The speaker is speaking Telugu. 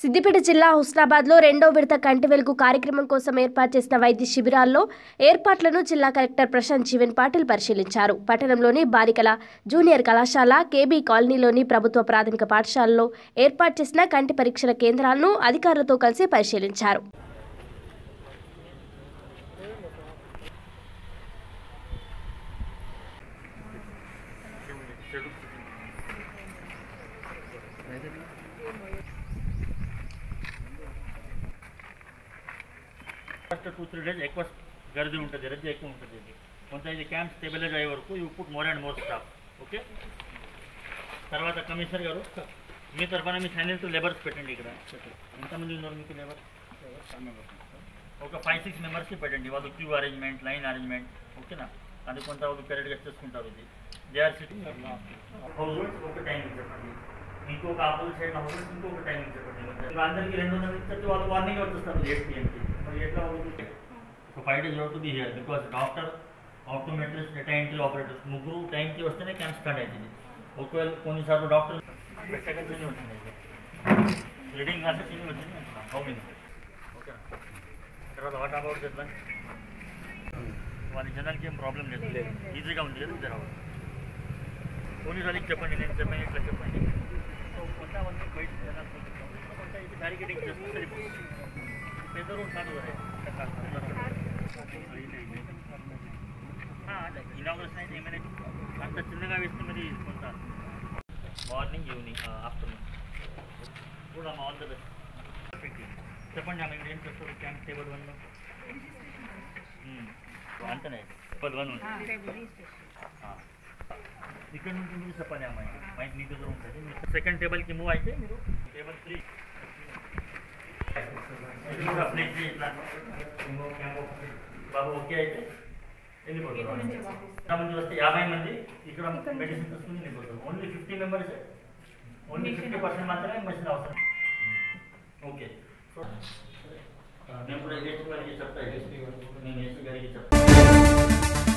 సిద్దిపేట జిల్లా హుస్నాబాద్లో రెండో విడత కంటి వెలుగు కార్యక్రమం కోసం ఏర్పాటు చేసిన వైద్య శిబిరాల్లో ఏర్పాట్లను జిల్లా కలెక్టర్ ప్రశాంత్ జీవన్ పాటిల్ పరిశీలించారు. పట్టణంలోని బాలికల జూనియర్ కళాశాల, కేబీ కాలనీలోని ప్రభుత్వ ప్రాథమిక పాఠశాలలో ఏర్పాటు చేసిన కంటి పరీక్షల కేంద్రాలను అధికారులతో కలిసి పరిశీలించారు. After 2-3 days, ఎక్కువ గర్ది ఉంటుంది, రద్దీ ఎక్కువ ఉంటుంది. కొంత ఇది క్యాంప్ స్టెబిలైజ్ అయ్యే వరకు you put more and more staff. Okay, తర్వాత కమిషనర్ గారు మీ తరఫున మీ సైనికులు లేబర్స్ పెట్టండి. ఇక్కడ ఎంతమంది ఉన్నారు మీకు లేబర్? ఒక 5-6 మెంబర్స్కి పెట్టండి. వాళ్ళు క్యూ అరేంజ్మెంట్, లైన్ అరేంజ్మెంట్, ఓకేనా? అది కొంత వాళ్ళు కరెక్ట్గా చేసుకుంటారు. ఇది దే ఆర్ సిటింగ్ హౌస్ ఒక టైమింగ్ చెప్పండి, ఇంకొక ఆపోజిట్ సైడ్ హౌస్ ఇంకొక టైమింగ్ చెప్పండి. అందరికీ 200 ఇచ్చి వాళ్ళు వార్నింగ్ వచ్చేస్తారు 8 PM. ఎట్లా అవుతుంది? So 5 days you to be here because doctor, optometrist, data entry operators ముగ్గురు టైంకి వస్తేనే క్యాంప్ స్టార్ట్ అవుతుంది. ఒకవేళ కొన్నిసార్లు డాక్టర్ సెకండ్ ఉంటుంది, రీడింగ్ క్లాసెస్ వచ్చింది హౌమింగ్. ఓకే, తర్వాత వాట్ అబౌట్ చెప్పండి. వాళ్ళ జనాలకి ఏం ప్రాబ్లం లేదు, ఈజీగా ఉంది కదా ఇద్దరు. కొన్నిసార్లు చెప్పండి, నేను చెప్పండి, ఇట్లా చెప్పండి. కొంతమంది బయట జనాలు కొంత ఇది బ్యారికేడింగ్ చేస్తే సరిపోతుంది. పెద్దరు కాదు ఇనాగ్రేషన్ అయితే ఏమైనా అంత చిన్నగా వేస్తే మరి కొంత మార్నింగ్, ఈవినింగ్, ఆఫ్టర్నూన్ కూడా ఆల్ ద బెస్ట్. చెప్పండి ఆమె ఏం చేస్తారు క్యాంప్ టేబుల్ 1లో? అంతనే టేబుల్ 1 ఇక్కడ నుంచి మీరు చెప్పండి అమ్మాయి మైక్ మీ దగ్గర ఉంటుంది. సెకండ్ టేబుల్కి మూవ్ అయితే మీరు టేబుల్ 3 బాబు ఓకే అయితే వెళ్ళిపోతారు. ఎంతమంది వస్తే 50 మంది ఇక్కడ మెడిసిన్ తీసుకుని వెళ్ళిపోతారు. ఓన్లీ 50 మెంబర్స్, ఓన్లీ 50% మాత్రమే మెడిసిన్ అవసరం. ఓకే, సో నేను కూడా ఏసీ గారికి చెప్తాను, నేను ఏసీ గారికి చెప్తాను.